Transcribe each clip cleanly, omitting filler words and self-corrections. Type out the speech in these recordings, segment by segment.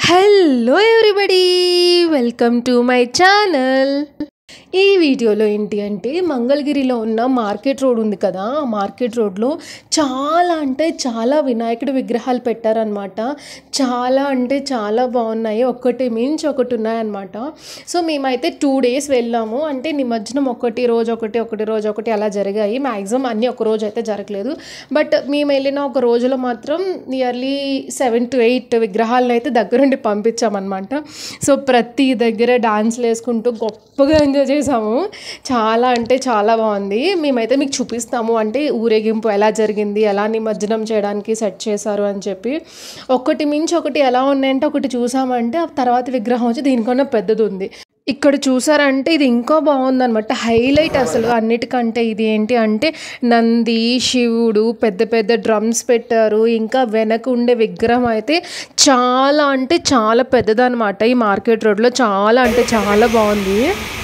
Hello everybody, welcome to my channel. ఈ వీడియోలో ఏంటి అంటే మంగళగిరిలో ఉన్న మార్కెట్ రోడ్ ఉంది కదా, ఆ మార్కెట్ రోడ్లో చాలా అంటే చాలా వినాయకుడి విగ్రహాలు పెట్టారనమాట. చాలా అంటే చాలా బాగున్నాయి, ఒకటి మించి ఒకటి ఉన్నాయన్నమాట. సో మేమైతే 2 days వెళ్ళాము. అంటే నిమజ్జనం ఒకటి రోజు ఒకటి అలా జరిగాయి. మ్యాక్సిమం అన్నీ ఒక రోజు అయితే జరగలేదు. బట్ మేము వెళ్ళిన ఒక రోజులో మాత్రం నియర్లీ 7 to 8 విగ్రహాలను అయితే దగ్గరుండి పంపించామన్నమాట. సో ప్రతి దగ్గర డాన్స్లు వేసుకుంటూ గొప్పగా ఎంజాయ్ చేసాము. చాలా అంటే చాలా బాగుంది. మేమైతే మీకు చూపిస్తాము, అంటే ఊరేగింపు ఎలా జరిగింది, ఎలా నిమజ్జనం చేయడానికి సెట్ చేశారు అని చెప్పి. ఒకటి మించి ఒకటి ఎలా ఉన్నాయంటే, ఒకటి చూసామంటే ఆ తర్వాత విగ్రహం వచ్చి దీనికన్నా పెద్దది ఉంది. ఇక్కడ చూసారంటే ఇది ఇంకా బాగుందనమాట. హైలైట్ అసలు అన్నిటికంటే ఇది ఏంటి అంటే నంది, శివుడు, పెద్ద పెద్ద డ్రమ్స్ పెట్టారు. ఇంకా వెనక ఉండే విగ్రహం అయితే చాలా అంటే చాలా పెద్దదనమాట. ఈ మార్కెట్ రోడ్లో చాలా అంటే చాలా బాగుంది.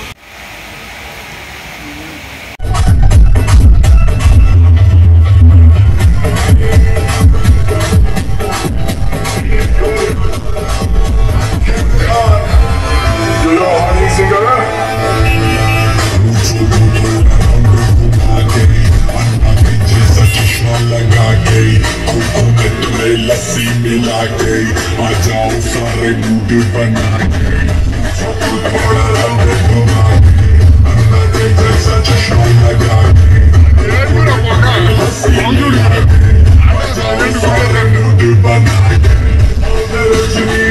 लस्सी मिला के आ जाओ सारे मूड बना के थोड़ा रंग घुमा के अन्ना के जैसा चश्मा लगा के लस्सी मिला के आ जाओ सारे मूड बना के रजनी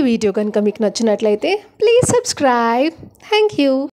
వీడియో కనుక మీకు నచ్చినట్లయితే ప్లీజ్ సబ్స్క్రైబ్. Thank you.